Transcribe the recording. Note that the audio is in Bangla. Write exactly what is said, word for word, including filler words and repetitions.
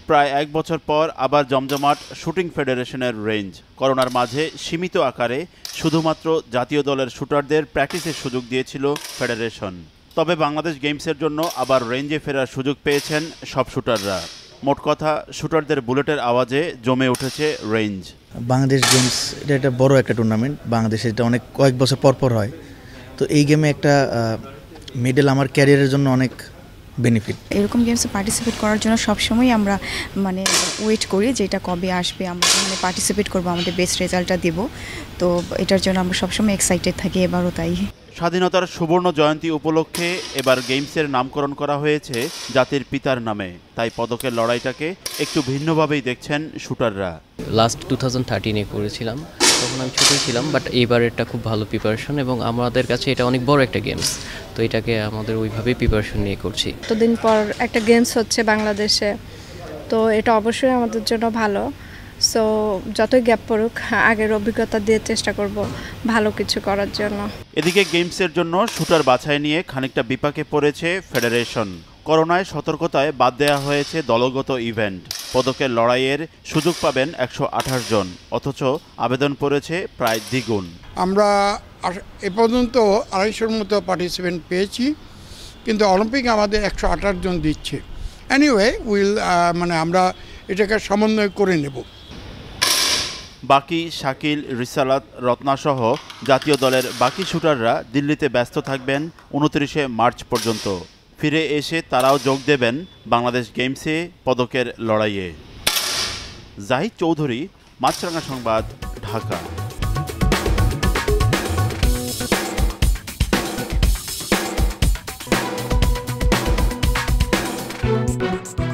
প্রায় এক বছর পর আবার জমজমাট শুটিং ফেডারেশনের রেঞ্জ। করোনার মাঝে সীমিত আকারে শুধুমাত্র জাতীয় দলের শুটারদের প্র্যাকটিসের সুযোগ দিয়েছিল ফেডারেশন। তবে বাংলাদেশ গেমসের জন্য আবার রেঞ্জে ফেরার সুযোগ পেয়েছেন সব শুটাররা। মোট কথা, শুটারদের বুলেটের আওয়াজে জমে উঠেছে রেঞ্জ। বাংলাদেশ গেমস এটা একটা বড় একটা টুর্নামেন্ট, বাংলাদেশে এটা অনেক কয়েক বছর পর পর হয়। তো এই গেমে একটা মেডেল আমার ক্যারিয়ারের জন্য অনেক বেনিফিট। এরকম গেমসে পার্টিসিপেট করার জন্য সবসময় আমরা মানে ওয়েট করি যে এটা কবে আসবে, আমরা মানে পার্টিসিপেট করবো, আমাদের বেস্ট রেজাল্টটা দেব। তো এটার জন্য আমরা সবসময় এক্সাইটেড থাকি, এবারও তাই। স্বাধীনতার সুবর্ণ জয়ন্তী উপলক্ষে এবার গেমসের নামকরণ করা হয়েছে জাতির পিতার নামে। তাই পদকের লড়াইটাকে একটু ভিন্নভাবেই দেখছেন শুটাররা। লাস্ট টু থাউজেন্ড থার্টিনে করেছিলাম, তখন আমি ছোটোই ছিলাম, বাট এইবার এটা খুব ভালো প্রিপারেশন এবং আমাদের কাছে এটা অনেক বড় একটা গেমস। তো এটাকে আমাদের ওইভাবেই প্রিপারেশন নিয়ে করছি। এতদিন পর একটা গেমস হচ্ছে বাংলাদেশে, তো এটা অবশ্যই আমাদের জন্য ভালো। সো যতই গ্যাপ পড়ুক, আগের অভিজ্ঞতা দিয়ে চেষ্টা করব ভালো কিছু করার জন্য। এদিকে গেমসের জন্য শুটার বাছাই নিয়ে খানিকটা বিপাকে পড়েছে ফেডারেশন। করোনায় সতর্কতায় বাদ দেওয়া হয়েছে দলগত ইভেন্ট। পদকের লড়াইয়ের সুযোগ পাবেন একশো আঠাশ জন, অথচ আবেদন পড়েছে প্রায় দ্বিগুণ। আমরা এ পর্যন্ত আড়াইশোর মতো পার্টিসিপেন্ট পেয়েছি, কিন্তু অলিম্পিক আমাদের একশো আঠাশ জন দিচ্ছে। এনিওয়ে উইল মানে আমরা এটাকে সমন্বয় করে নেব। বাকি, শাকিল, রিসালাত, রত্নাসহ জাতীয় দলের বাকি শুটাররা দিল্লিতে ব্যস্ত থাকবেন উনত্রিশে মার্চ পর্যন্ত। ফিরে এসে তারাও যোগ দেবেন বাংলাদেশ গেমসে পদকের লড়াইয়ে। জাহিদ চৌধুরী, মাছরাঙা সংবাদ, ঢাকা।